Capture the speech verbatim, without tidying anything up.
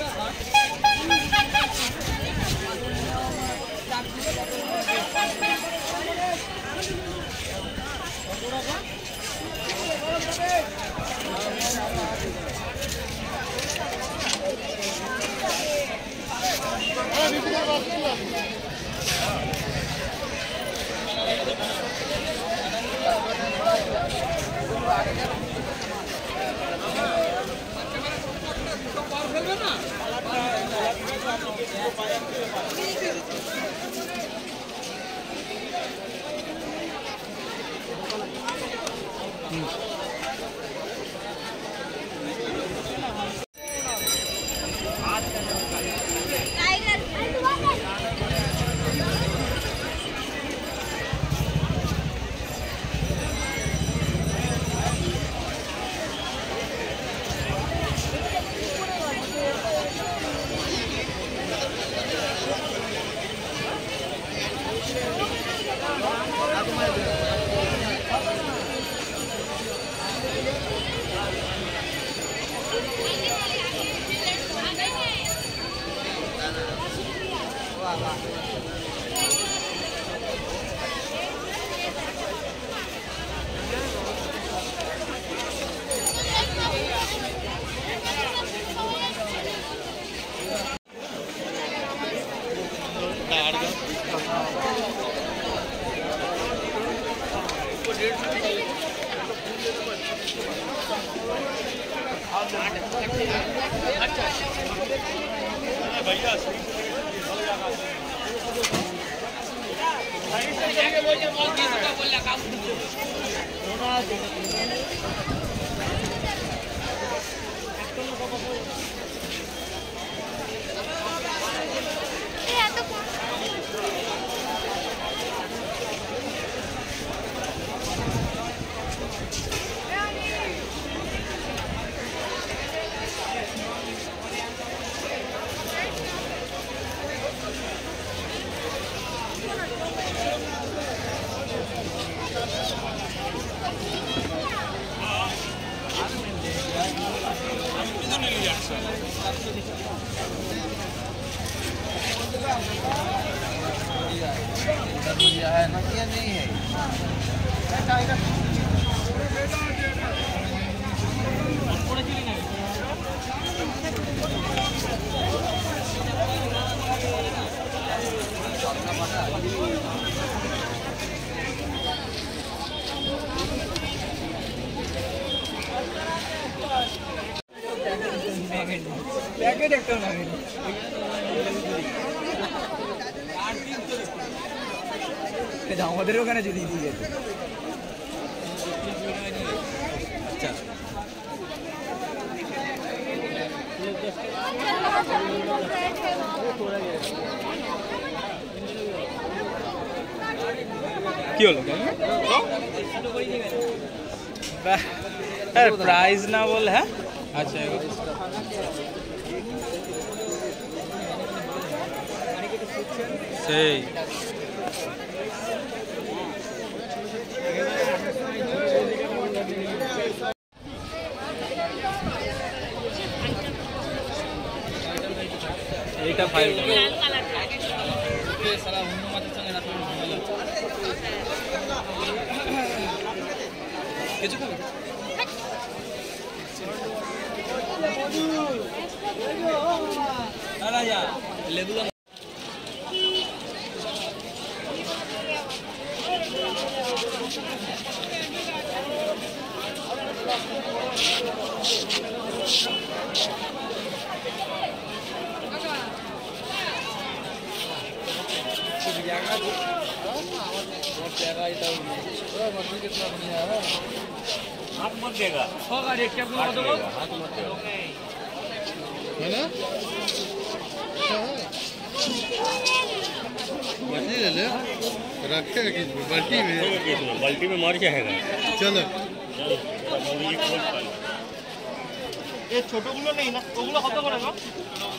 Packet একটা লাগে এটা আমাদের ওখানে যদি দিয়ে যেত। আচ্ছা কি হলো প্রাইস না বল? হ্যাঁ আচ্ছা সেই এইটা ফাইভ সারা অন্য মাছের সঙ্গে রাখলে ভালো লাগছে কিছু খাবে লেগুলো हाथ मत देगा होगा रेट क्या हाथ मत देगा है ना मछली ले ले रखे बाल्टी में बाल्टी में मार जाएगा। चलो ये छोटो गुलो नहीं ना, ओगुलो कत करे ना?